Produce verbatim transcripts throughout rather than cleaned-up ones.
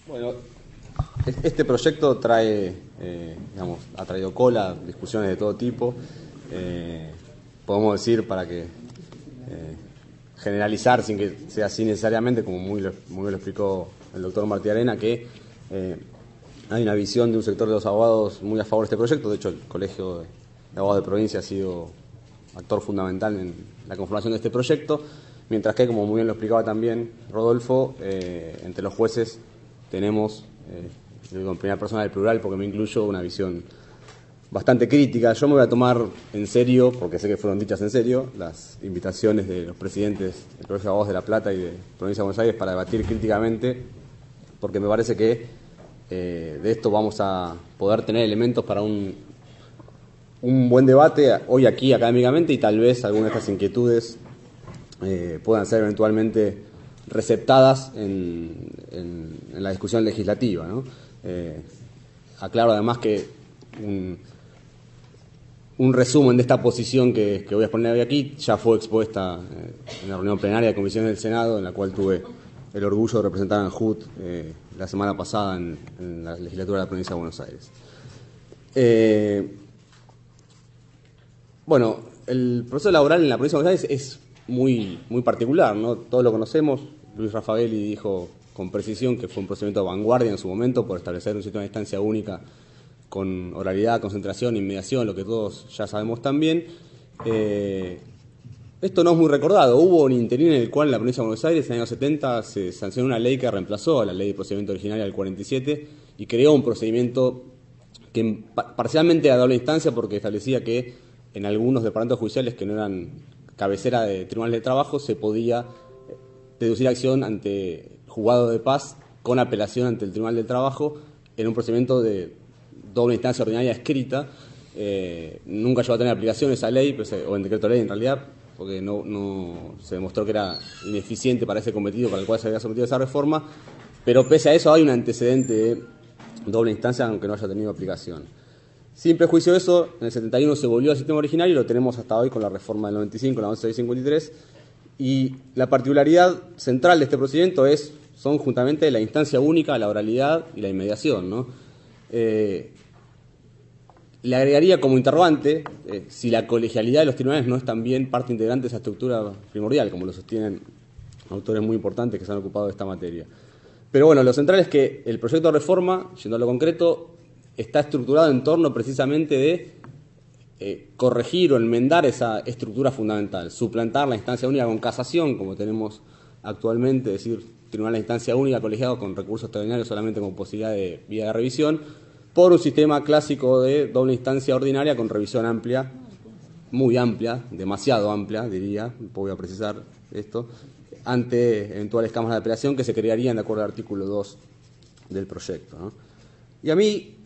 Bueno, este proyecto trae, eh, digamos, ha traído cola, discusiones de todo tipo. Eh, podemos decir, para que eh, generalizar, sin que sea así necesariamente, como muy, muy bien lo explicó el doctor Martí Arena, que eh, hay una visión de un sector de los abogados muy a favor de este proyecto. De hecho, el Colegio de Abogados de Provincia ha sido actor fundamental en la conformación de este proyecto, mientras que, como muy bien lo explicaba también Rodolfo, eh, entre los jueces tenemos, eh, digo en primera persona del plural porque me incluyo, una visión bastante crítica. Yo me voy a tomar en serio, porque sé que fueron dichas en serio, las invitaciones de los presidentes del Colegio de Abogados de La Plata y de Provincia de Buenos Aires para debatir críticamente, porque me parece que eh, de esto vamos a poder tener elementos para un, un buen debate hoy aquí académicamente, y tal vez algunas de estas inquietudes eh, puedan ser eventualmente receptadas en, en, en la discusión legislativa, ¿no? Eh, aclaro además que un, un resumen de esta posición que, que voy a exponer hoy aquí ya fue expuesta eh, en la reunión plenaria de comisiones del Senado, en la cual tuve el orgullo de representar a ANJUT eh, la semana pasada en, en la legislatura de la provincia de Buenos Aires. Eh, bueno, el proceso laboral en la provincia de Buenos Aires es muy, muy particular, ¿no? Todos lo conocemos. Luis Rafaeli dijo con precisión que fue un procedimiento de vanguardia en su momento por establecer un sistema de instancia única con oralidad, concentración, inmediación, lo que todos ya sabemos también. Eh, esto no es muy recordado. Hubo un interín en el cual en la provincia de Buenos Aires, en el año setenta, se sancionó una ley que reemplazó a la ley de procedimiento originaria del cuarenta y siete y creó un procedimiento que parcialmente era doble instancia, porque establecía que en algunos departamentos judiciales que no eran cabecera de tribunales de trabajo se podía deducir acción ante juzgado de paz con apelación ante el Tribunal del Trabajo en un procedimiento de doble instancia ordinaria escrita. Eh, nunca llegó a tener aplicación esa ley, pues, o en decreto de ley en realidad, porque no, no se demostró que era ineficiente para ese cometido para el cual se había sometido esa reforma, pero pese a eso hay un antecedente de doble instancia aunque no haya tenido aplicación. Sin prejuicio de eso, en el setenta y uno se volvió al sistema originario y lo tenemos hasta hoy con la reforma del noventa y cinco, la once mil seiscientos cincuenta y tres, y la particularidad central de este procedimiento es, son juntamente la instancia única, la oralidad y la inmediación, ¿no? Eh, le agregaría como interrogante eh, si la colegialidad de los tribunales no es también parte integrante de esa estructura primordial, como lo sostienen autores muy importantes que se han ocupado de esta materia. Pero bueno, lo central es que el proyecto de reforma, yendo a lo concreto, está estructurado en torno precisamente de eh, corregir o enmendar esa estructura fundamental, suplantar la instancia única con casación, como tenemos actualmente, es decir, tribunal de instancia única colegiado con recursos extraordinarios solamente con posibilidad de vía de revisión, por un sistema clásico de doble instancia ordinaria con revisión amplia, muy amplia, demasiado amplia, diría, voy a precisar esto, ante eventuales cámaras de apelación que se crearían de acuerdo al artículo dos del proyecto, ¿no? Y a mí,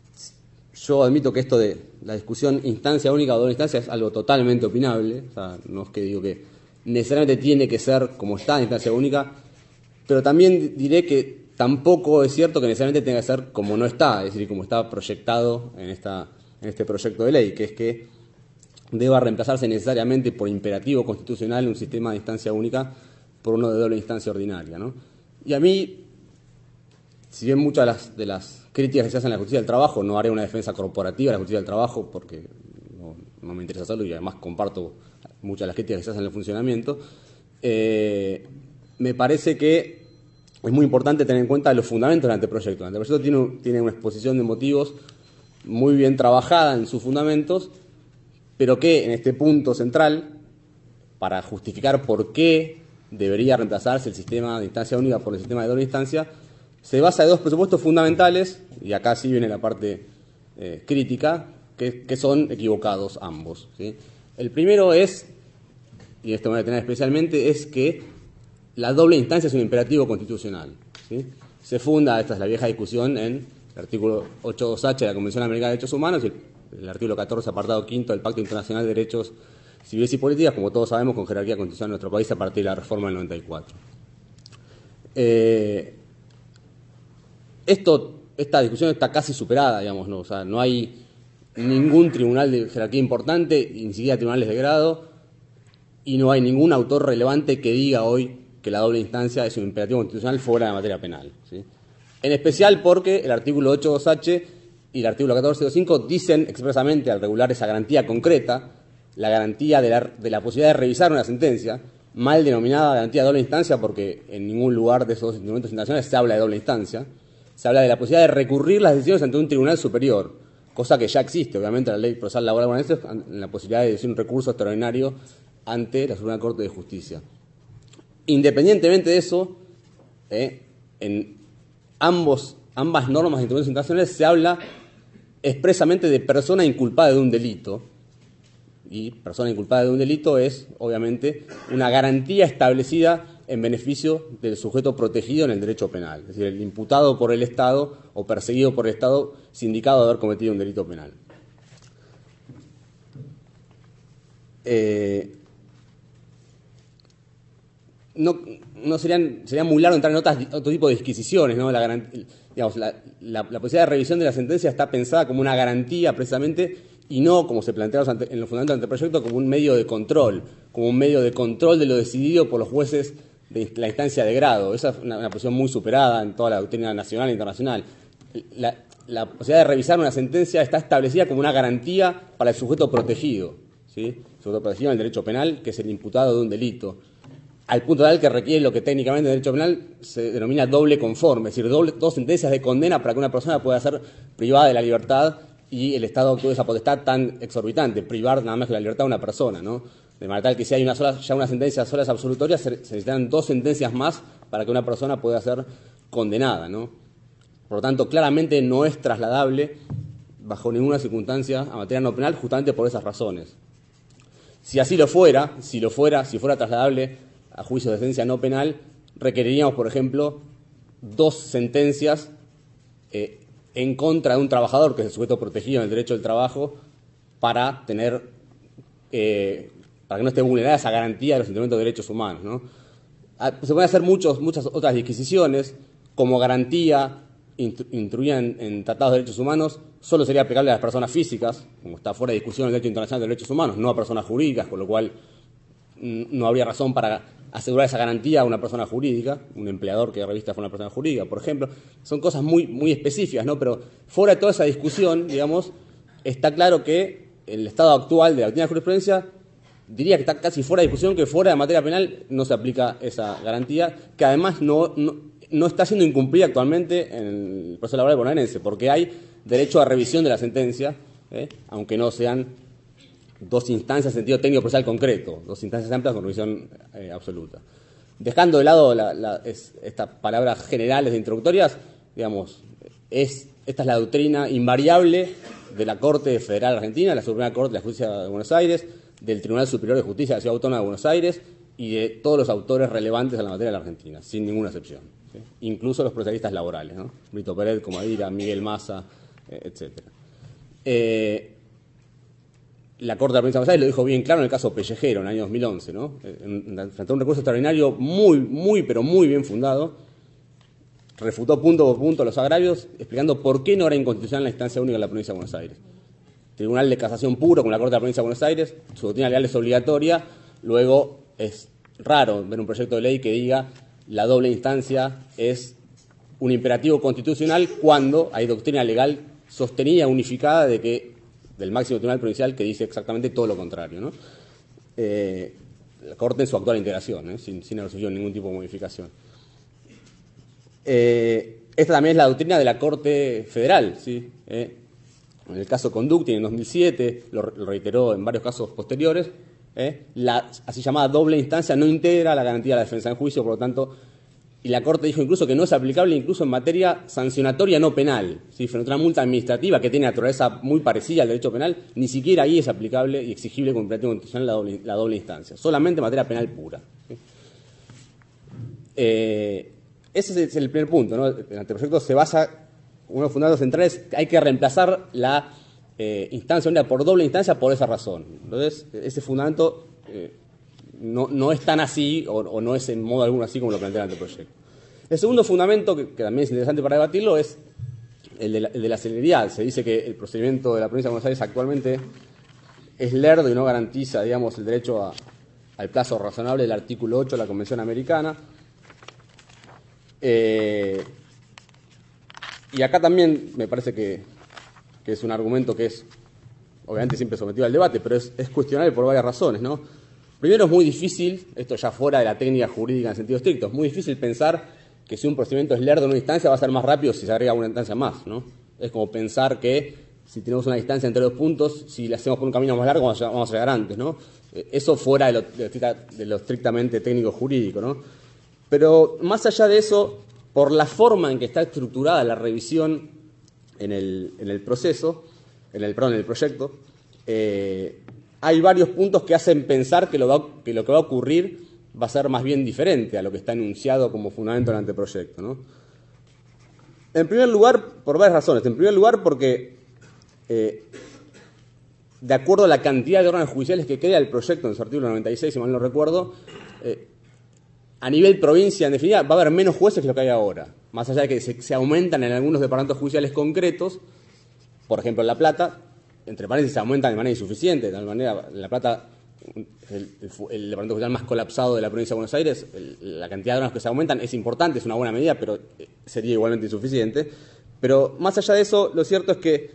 yo admito que esto de la discusión instancia única o doble instancia es algo totalmente opinable, o sea, no es que digo que necesariamente tiene que ser como está en instancia única, pero también diré que tampoco es cierto que necesariamente tenga que ser como no está, es decir, como está proyectado en, esta, en este proyecto de ley, que es que deba reemplazarse necesariamente por imperativo constitucional un sistema de instancia única por uno de doble instancia ordinaria, ¿no? Y a mí, si bien muchas de las, de las críticas que se hacen en la justicia del trabajo, no haré una defensa corporativa de la justicia del trabajo porque no, no me interesa hacerlo y además comparto muchas de las críticas que se hacen en el funcionamiento, eh, me parece que es muy importante tener en cuenta los fundamentos del anteproyecto. El anteproyecto tiene, tiene una exposición de motivos muy bien trabajada en sus fundamentos, pero que en este punto central, para justificar por qué debería reemplazarse el sistema de instancia única por el sistema de doble instancia, se basa en dos presupuestos fundamentales, y acá sí viene la parte eh, crítica, que, que son equivocados ambos, ¿sí? El primero es, y esto me voy a detener especialmente, es que la doble instancia es un imperativo constitucional, ¿sí? Se funda, esta es la vieja discusión, en el artículo ocho punto dos hache de la Convención Americana de Derechos Humanos y el, el artículo catorce, apartado quinto del Pacto Internacional de Derechos Civiles y Políticas, como todos sabemos, con jerarquía constitucional en nuestro país a partir de la reforma del noventa y cuatro. Eh, esto, esta discusión está casi superada, digamos, ¿no? O sea, no hay ningún tribunal de jerarquía importante, ni siquiera tribunales de grado, y no hay ningún autor relevante que diga hoy que la doble instancia es un imperativo constitucional fuera de la materia penal, ¿sí? En especial porque el artículo ocho punto dos hache y el artículo catorce punto cinco dicen expresamente, al regular esa garantía concreta, la garantía de la, de la posibilidad de revisar una sentencia, mal denominada garantía de doble instancia, porque en ningún lugar de esos instrumentos internacionales se habla de doble instancia, se habla de la posibilidad de recurrir las decisiones ante un tribunal superior, cosa que ya existe, obviamente, en la ley procesal laboral bonaerense, en la posibilidad de decir un recurso extraordinario ante la Suprema Corte de Justicia. Independientemente de eso, eh, en ambos, ambas normas de instrumentos internacionales se habla expresamente de persona inculpada de un delito, y persona inculpada de un delito es, obviamente, una garantía establecida en beneficio del sujeto protegido en el derecho penal, es decir, el imputado por el Estado o perseguido por el Estado sindicado de haber cometido un delito penal. Eh, no no serían, sería muy largo entrar en otras, otro tipo de disquisiciones, ¿no? La, garantía, digamos, la, la, la posibilidad de revisión de la sentencia está pensada como una garantía, precisamente, y no, como se planteaba en los fundamentos del anteproyecto, como un medio de control, como un medio de control de lo decidido por los jueces de la instancia de grado. Esa es una, una posición muy superada en toda la doctrina nacional e internacional. La, la posibilidad de revisar una sentencia está establecida como una garantía para el sujeto protegido, ¿sí? El sujeto protegido en el derecho penal, que es el imputado de un delito, al punto tal que requiere lo que técnicamente en derecho penal se denomina doble conforme, es decir, doble, dos sentencias de condena para que una persona pueda ser privada de la libertad y el Estado actúe esa potestad tan exorbitante, privar nada más que la libertad a una persona, ¿no? De manera tal que si hay una sola, ya una sentencia sola es absolutoria, se, se necesitan dos sentencias más para que una persona pueda ser condenada, ¿no? Por lo tanto, claramente no es trasladable bajo ninguna circunstancia a materia no penal, justamente por esas razones. Si así lo fuera, si lo fuera, si fuera trasladable a juicio de sentencia no penal, requeriríamos, por ejemplo, dos sentencias eh, en contra de un trabajador, que es el sujeto protegido en el derecho del trabajo, para tener, eh, para que no esté vulnerada esa garantía de los instrumentos de derechos humanos, ¿no? Se pueden hacer muchos, muchas otras disquisiciones, como garantía instruida en, en tratados de derechos humanos, solo sería aplicable a las personas físicas, como está fuera de discusión el derecho internacional de derechos humanos, no a personas jurídicas, con lo cual no habría razón para asegurar esa garantía a una persona jurídica, un empleador que revista fue una persona jurídica, por ejemplo. Son cosas muy, muy específicas, ¿no? Pero fuera de toda esa discusión, digamos, está claro que el estado actual de la doctrina de jurisprudencia diría que está casi fuera de discusión, que fuera de materia penal no se aplica esa garantía, que además no, no, no está siendo incumplida actualmente en el proceso laboral bonaerense, porque hay derecho a revisión de la sentencia, ¿eh? Aunque no sean dos instancias en sentido técnico procesal concreto, dos instancias amplias con revisión eh, absoluta. Dejando de lado la, la, es, estas palabras generales de introductorias, digamos, es, esta es la doctrina invariable de la Corte Federal Argentina, la Suprema Corte de la Justicia de Buenos Aires, del Tribunal Superior de Justicia de la Ciudad Autónoma de Buenos Aires y de todos los autores relevantes en la materia de la Argentina, sin ninguna excepción, ¿sí? Incluso los procesalistas laborales, ¿no? Brito Pérez, Comadira, Miguel Massa, eh, etcétera. Eh, La Corte de la Provincia de Buenos Aires lo dijo bien claro en el caso Pellejero, en el año dos mil once, ¿no? Frente a un recurso extraordinario muy, muy, pero muy bien fundado, refutó punto por punto los agravios, explicando por qué no era inconstitucional la instancia única de la Provincia de Buenos Aires. Tribunal de Casación puro con la Corte de la Provincia de Buenos Aires, su doctrina legal es obligatoria, luego es raro ver un proyecto de ley que diga la doble instancia es un imperativo constitucional cuando hay doctrina legal sostenida, unificada, de que del máximo tribunal provincial que dice exactamente todo lo contrario, ¿no? Eh, la Corte en su actual integración, ¿eh? sin, sin haber sufrido ningún tipo de modificación. Eh, esta también es la doctrina de la Corte Federal, ¿sí? Eh, en el caso Conducti, en dos mil siete, lo, lo reiteró en varios casos posteriores, ¿eh? La así llamada doble instancia no integra la garantía de la defensa en juicio, por lo tanto, y la Corte dijo incluso que no es aplicable incluso en materia sancionatoria no penal, ¿sí? Frente a una multa administrativa que tiene naturaleza muy parecida al derecho penal, ni siquiera ahí es aplicable y exigible como imperativo constitucional la doble, la doble instancia, solamente en materia penal pura, ¿sí? Eh, ese es el primer punto, ¿no? El anteproyecto se basa, uno de los fundamentos centrales, hay que reemplazar la eh, instancia única por doble instancia por esa razón. Entonces, ese fundamento eh, No, no es tan así, o, o no es en modo alguno así como lo plantea el anteproyecto. El segundo fundamento, que, que también es interesante para debatirlo, es el de, la, el de la celeridad. Se dice que el procedimiento de la Provincia de Buenos Aires actualmente es lerdo y no garantiza, digamos, el derecho a, al plazo razonable del artículo ocho de la Convención Americana. Eh, y acá también me parece que, que es un argumento que es, obviamente, siempre sometido al debate, pero es, es cuestionable por varias razones, ¿no? Primero, es muy difícil, esto ya fuera de la técnica jurídica en sentido estricto, es muy difícil pensar que si un procedimiento es lerdo en una instancia va a ser más rápido si se agrega una instancia más, ¿no? Es como pensar que si tenemos una distancia entre dos puntos, si le hacemos por un camino más largo vamos a, vamos a llegar antes, ¿no? Eso fuera de lo, de lo estrictamente técnico jurídico, ¿no? Pero más allá de eso, por la forma en que está estructurada la revisión en el, en el proceso, en el, perdón, en el proyecto, eh, hay varios puntos que hacen pensar que lo, va, que lo que va a ocurrir va a ser más bien diferente a lo que está enunciado como fundamento del anteproyecto, ¿no? En primer lugar, por varias razones. En primer lugar, porque eh, de acuerdo a la cantidad de órganos judiciales que crea el proyecto en su artículo noventa y seis, si mal no recuerdo, eh, a nivel provincia, en definitiva, va a haber menos jueces que lo que hay ahora. Más allá de que se, se aumentan en algunos departamentos judiciales concretos, por ejemplo en La Plata, entre paréntesis, se aumentan de manera insuficiente. De tal manera, en La Plata, el, el, el departamento judicial más colapsado de la provincia de Buenos Aires, el, la cantidad de órganos que se aumentan es importante, es una buena medida, pero sería igualmente insuficiente. Pero más allá de eso, lo cierto es que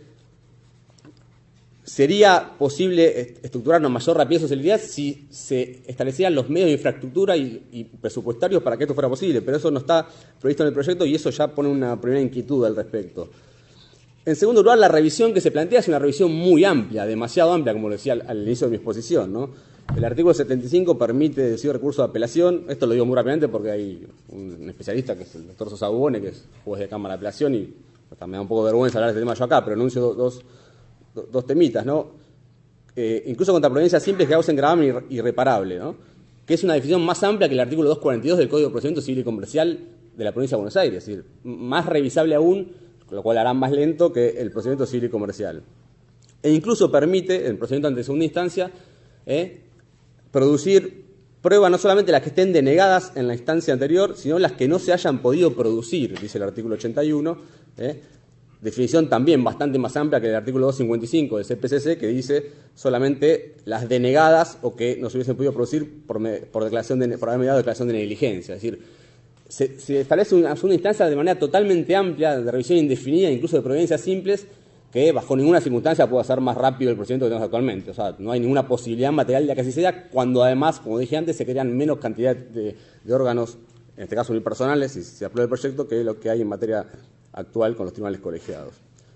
sería posible estructurar una mayor rapidez y celeridad si se establecieran los medios de infraestructura y, y presupuestarios para que esto fuera posible, pero eso no está previsto en el proyecto y eso ya pone una primera inquietud al respecto. En segundo lugar, la revisión que se plantea es una revisión muy amplia, demasiado amplia, como lo decía al, al inicio de mi exposición, ¿no? El artículo setenta y cinco permite decir recurso de apelación. Esto lo digo muy rápidamente porque hay un especialista, que es el doctor Sosa Bubone, que es juez de Cámara de Apelación, y hasta me da un poco de vergüenza hablar de este tema yo acá, pero anuncio dos, dos, dos temitas, ¿no? Eh, incluso contra providencias simples que causen gravamen irreparable, ¿no? Que es una definición más amplia que el artículo doscientos cuarenta y dos del Código de Procedimiento Civil y Comercial de la provincia de Buenos Aires, es decir, más revisable aún, lo cual hará más lento que el procedimiento civil y comercial. E incluso permite, el procedimiento ante segunda instancia, eh, producir pruebas no solamente las que estén denegadas en la instancia anterior, sino las que no se hayan podido producir, dice el artículo ochenta y uno, eh, definición también bastante más amplia que el artículo doscientos cincuenta y cinco del C P C C, que dice solamente las denegadas o que no se hubiesen podido producir por, me, por, declaración de, por haber mediado declaración de negligencia. Es decir, Se, se establece una segunda instancia de manera totalmente amplia, de revisión indefinida, incluso de providencias simples, que bajo ninguna circunstancia puede ser más rápido el procedimiento que tenemos actualmente. O sea, no hay ninguna posibilidad material de que así sea, cuando además, como dije antes, se crean menos cantidad de, de órganos, en este caso unipersonales, si se aprueba el proyecto, que lo que hay en materia actual con los tribunales colegiados.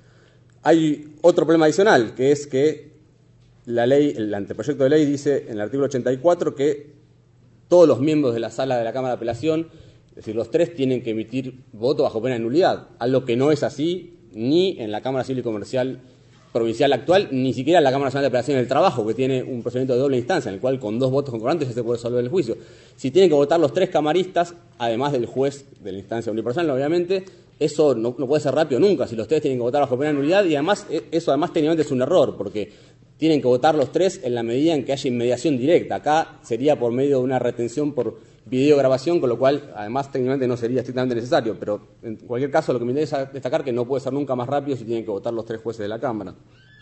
Hay otro problema adicional, que es que la ley, el anteproyecto de ley dice en el artículo ochenta y cuatro que todos los miembros de la sala de la Cámara de Apelación, es decir, los tres, tienen que emitir voto bajo pena de nulidad, algo que no es así ni en la Cámara Civil y Comercial provincial actual, ni siquiera en la Cámara Nacional de Apelación del Trabajo, que tiene un procedimiento de doble instancia, en el cual con dos votos concordantes ya se puede resolver el juicio. Si tienen que votar los tres camaristas, además del juez de la instancia unipersonal, obviamente, eso no, no puede ser rápido nunca, si los tres tienen que votar bajo pena de nulidad, y además, eso además técnicamente es un error, porque tienen que votar los tres en la medida en que haya inmediación directa. Acá sería por medio de una retención por videograbación, con lo cual, además, técnicamente no sería estrictamente necesario, pero en cualquier caso lo que me interesa destacar es que no puede ser nunca más rápido si tienen que votar los tres jueces de la Cámara.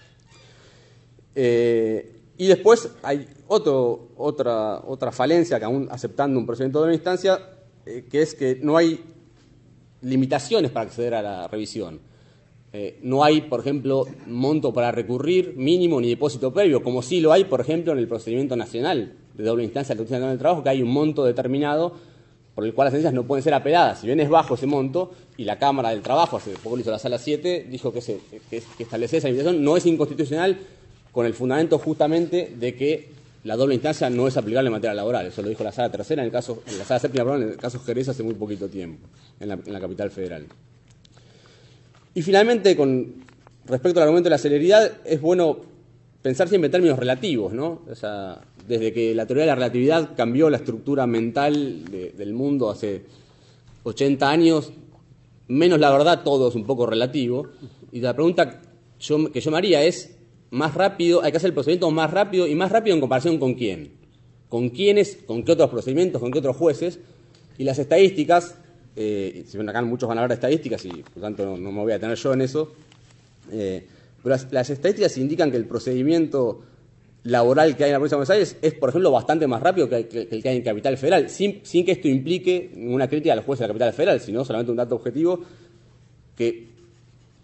Eh, y después hay otro, otra, otra falencia que aún aceptando un procedimiento de una instancia, eh, que es que no hay limitaciones para acceder a la revisión. Eh, no hay, por ejemplo, monto para recurrir mínimo ni depósito previo, como sí lo hay, por ejemplo, en el procedimiento nacional de doble instancia de la Justicia Nacional del Trabajo, que hay un monto determinado por el cual las sentencias no pueden ser apeladas. Si bien es bajo ese monto, y la Cámara del Trabajo, hace poco lo hizo la Sala siete, dijo que, se, que, que establecer esa limitación no es inconstitucional, con el fundamento justamente de que la doble instancia no es aplicable en materia laboral. Eso lo dijo la Sala tercera, en el caso, en la Sala séptima, perdón, en el caso Jerez hace muy poquito tiempo, en la, en la capital federal. Y finalmente, con respecto al argumento de la celeridad, es bueno pensar siempre en términos relativos, ¿no? O sea, desde que la teoría de la relatividad cambió la estructura mental de, del mundo hace ochenta años, menos la verdad, todo es un poco relativo. Y la pregunta yo, que yo me haría es, más rápido, hay que hacer el procedimiento más rápido, y más rápido en comparación con quién. ¿Con quiénes? ¿Con qué otros procedimientos? ¿Con qué otros jueces? Y las estadísticas, eh, si ven acá muchos van a hablar de estadísticas y por lo tanto no, no me voy a tener yo en eso, eh, pero las, las estadísticas indican que el procedimiento laboral que hay en la provincia de Buenos Aires es, por ejemplo, bastante más rápido que, que, que el que hay en Capital Federal, sin, sin que esto implique una crítica a los jueces de la Capital Federal, sino solamente un dato objetivo que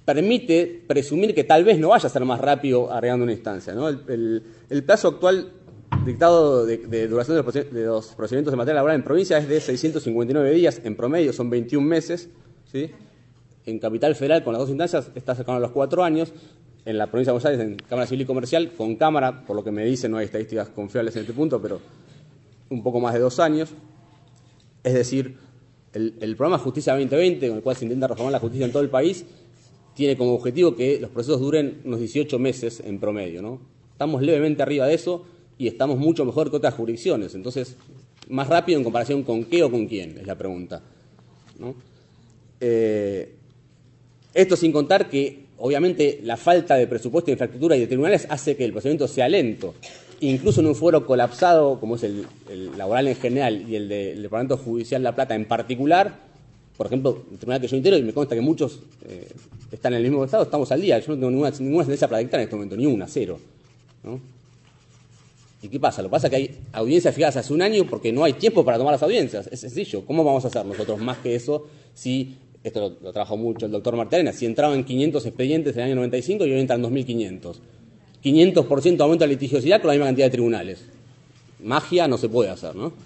permite presumir que tal vez no vaya a ser más rápido agregando una instancia, ¿no? El, el, el plazo actual dictado de, de duración de los, de los procedimientos de materia laboral en provincia es de seiscientos cincuenta y nueve días, en promedio son veintiún meses, ¿sí? En Capital Federal, con las dos instancias, está cercano a los cuatro años. En la provincia de Buenos Aires, en Cámara Civil y Comercial, con Cámara, por lo que me dicen, no hay estadísticas confiables en este punto, pero un poco más de dos años. Es decir, el, el programa Justicia veinte veinte, con el cual se intenta reformar la justicia en todo el país, tiene como objetivo que los procesos duren unos dieciocho meses en promedio, ¿no? Estamos levemente arriba de eso y estamos mucho mejor que otras jurisdicciones. Entonces, más rápido en comparación con qué o con quién, es la pregunta, ¿no? Eh, esto sin contar que, obviamente, la falta de presupuesto, de infraestructura y de tribunales hace que el procedimiento sea lento. Incluso en un fuero colapsado, como es el, el laboral en general y el del Departamento Judicial de La Plata en particular, por ejemplo, el tribunal que yo integro, y me consta que muchos eh, están en el mismo estado, estamos al día. Yo no tengo ninguna, ninguna sentencia para dictar en este momento, ni una, cero, ¿no? ¿Y qué pasa? Lo que pasa es que hay audiencias fijadas hace un año porque no hay tiempo para tomar las audiencias. Es sencillo. ¿Cómo vamos a hacer nosotros más que eso si, esto lo, lo trabajó mucho el doctor Martiarena, si entraban quinientos expedientes en el año noventa y cinco y hoy entran dos mil quinientos? quinientos por ciento aumento de litigiosidad con la misma cantidad de tribunales. Magia no se puede hacer, ¿no?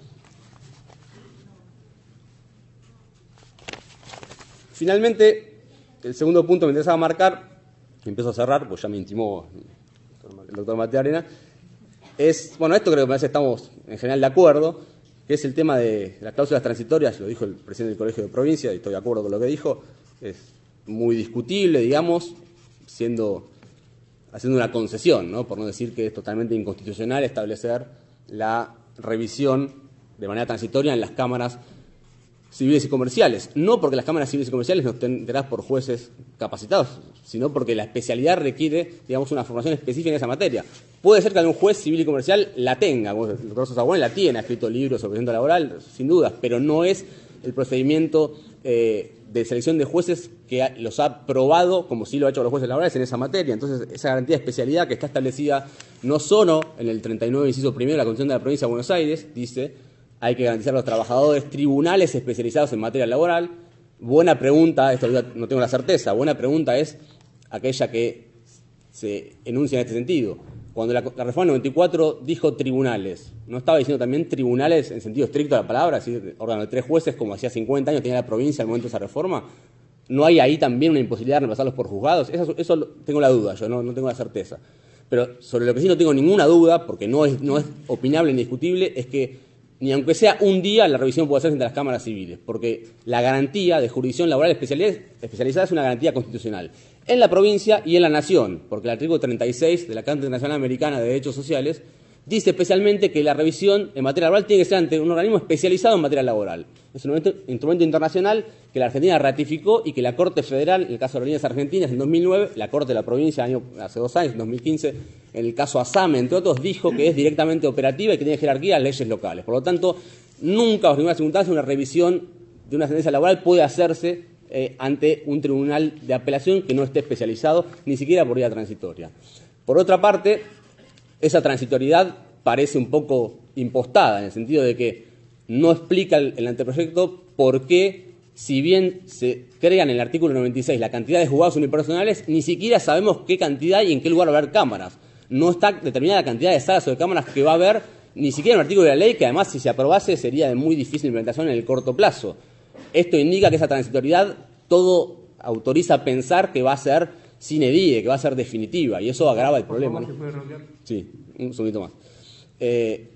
Finalmente, el segundo punto que me interesaba marcar, y empiezo a cerrar, pues ya me intimó el doctor Martiarena, es, bueno, esto creo que parece que estamos en general de acuerdo, que es el tema de las cláusulas transitorias, lo dijo el presidente del Colegio de Provincia, y estoy de acuerdo con lo que dijo, es muy discutible, digamos, siendo... haciendo una concesión, ¿no? Por no decir que es totalmente inconstitucional establecer la revisión de manera transitoria en las cámaras civiles y comerciales. No porque las cámaras civiles y comerciales no estén integradas por jueces capacitados, sino porque la especialidad requiere, digamos, una formación específica en esa materia. Puede ser que algún juez civil y comercial la tenga, como el doctor Sosa Bueno la tiene, ha escrito libros sobre procedimiento laboral, sin dudas, pero no es el procedimiento eh, de selección de jueces que los ha probado, como sí lo ha hecho los jueces laborales en esa materia. Entonces, esa garantía de especialidad que está establecida no solo en el treinta y nueve, inciso primero de la Constitución de la Provincia de Buenos Aires, dice, hay que garantizar a los trabajadores tribunales especializados en materia laboral. Buena pregunta, esto no tengo la certeza, buena pregunta es aquella que se enuncia en este sentido. Cuando la, la reforma noventa y cuatro dijo tribunales, ¿no estaba diciendo también tribunales en sentido estricto de la palabra? Es decir, órgano de tres jueces, como hacía cincuenta años tenía la provincia al momento de esa reforma. ¿No hay ahí también una imposibilidad de reemplazarlos por juzgados? Eso, eso tengo la duda, yo no, no tengo la certeza. Pero sobre lo que sí no tengo ninguna duda, porque no es, no es opinable ni discutible, es que ni aunque sea un día la revisión puede hacerse entre las cámaras civiles, porque la garantía de jurisdicción laboral especializada es una garantía constitucional en la provincia y en la nación, porque el artículo treinta y seis de la Carta Internacional Americana de Derechos Sociales dice especialmente que la revisión en materia laboral tiene que ser ante un organismo especializado en materia laboral. Es un instrumento internacional que la Argentina ratificó y que la Corte Federal, en el caso de Aerolíneas Argentinas en dos mil nueve, la Corte de la Provincia año, hace dos años, en dos mil quince, en el caso ASAME, entre otros, dijo que es directamente operativa y que tiene jerarquía a las leyes locales. Por lo tanto, nunca, bajo ninguna circunstancia, una revisión de una sentencia laboral puede hacerse eh, ante un tribunal de apelación que no esté especializado, ni siquiera por vía transitoria. Por otra parte, esa transitoriedad parece un poco impostada, en el sentido de que no explica el, el anteproyecto por qué, si bien se crea en el artículo noventa y seis la cantidad de juzgados unipersonales, ni siquiera sabemos qué cantidad y en qué lugar va a haber cámaras. No está determinada la cantidad de salas o de cámaras que va a haber, ni siquiera en el artículo de la ley, que además, si se aprobase, sería de muy difícil implementación en el corto plazo. Esto indica que esa transitoriedad todo autoriza a pensar que va a ser sine die, que va a ser definitiva, y eso agrava el problema, ¿no? Sí, un segundito más. Eh,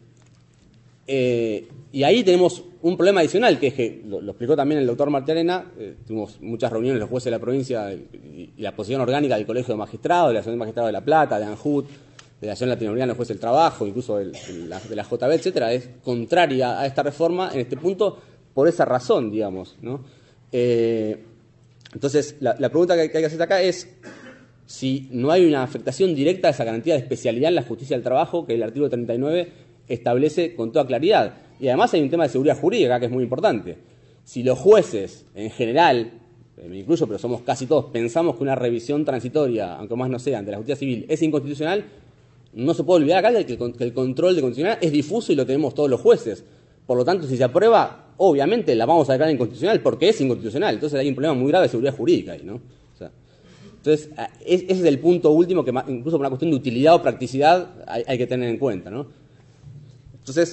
eh, y ahí tenemos un problema adicional, que es que, lo, lo explicó también el doctor Martiarena, eh, tuvimos muchas reuniones los jueces de la provincia y, y la posición orgánica del Colegio de Magistrados, de la Asociación de Magistrados de La Plata, de ANJUT, de la Asociación Latinoamericana de Jueces del Trabajo, incluso de, de, la, de la J B, etcétera, es contraria a esta reforma en este punto por esa razón, digamos, ¿no? Eh, entonces, la, la pregunta que, que hay que hacer acá es si no hay una afectación directa a esa garantía de especialidad en la justicia del trabajo que el artículo treinta y nueve establece con toda claridad. Y además hay un tema de seguridad jurídica que es muy importante. Si los jueces, en general, me incluyo, pero somos casi todos, pensamos que una revisión transitoria, aunque más no sea, ante la justicia civil, es inconstitucional, no se puede olvidar acá de que el, que el control de constitucionalidad es difuso y lo tenemos todos los jueces. Por lo tanto, si se aprueba, obviamente la vamos a declarar inconstitucional porque es inconstitucional. Entonces hay un problema muy grave de seguridad jurídica ahí, ¿no? O sea, Entonces, ese es el punto último que incluso por una cuestión de utilidad o practicidad hay, hay que tener en cuenta, ¿no? Entonces,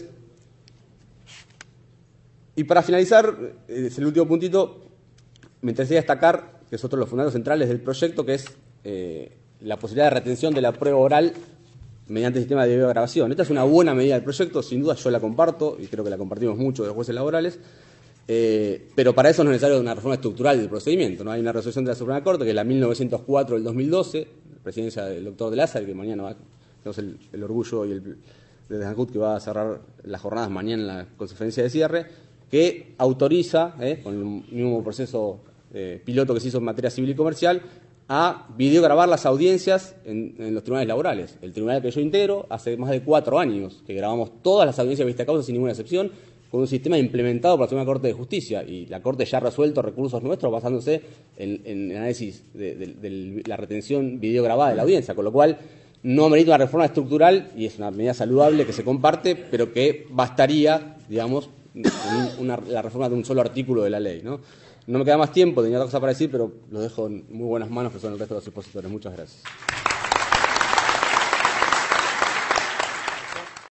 y para finalizar, es el último puntito, me interesaría destacar, que es otro de los fundamentos centrales del proyecto, que es eh, la posibilidad de retención de la prueba oral mediante el sistema de videograbación. Esta es una buena medida del proyecto, sin duda yo la comparto, y creo que la compartimos mucho de los jueces laborales, eh, pero para eso no es necesario una reforma estructural del procedimiento, ¿no? Hay una resolución de la Suprema Corte, que es la mil novecientos cuatro del dos mil doce, presidencia del doctor de Lázaro, que mañana va, tenemos el, el orgullo y el de Dancut, que va a cerrar las jornadas mañana en la conferencia de cierre, que autoriza, eh, con el mismo proceso eh, piloto que se hizo en materia civil y comercial, a videograbar las audiencias en, en los tribunales laborales. El tribunal que yo integro, hace más de cuatro años que grabamos todas las audiencias de vista causa sin ninguna excepción, con un sistema implementado por la Suprema Corte de Justicia, y la Corte ya ha resuelto recursos nuestros basándose en, en el análisis de, de, de la retención videograbada de la audiencia, con lo cual no amerita una reforma estructural, y es una medida saludable que se comparte, pero que bastaría, digamos, una, la reforma de un solo artículo de la ley, ¿no? No me queda más tiempo, tenía otra cosa para decir, pero lo dejo en muy buenas manos, que son el resto de los expositores. Muchas gracias.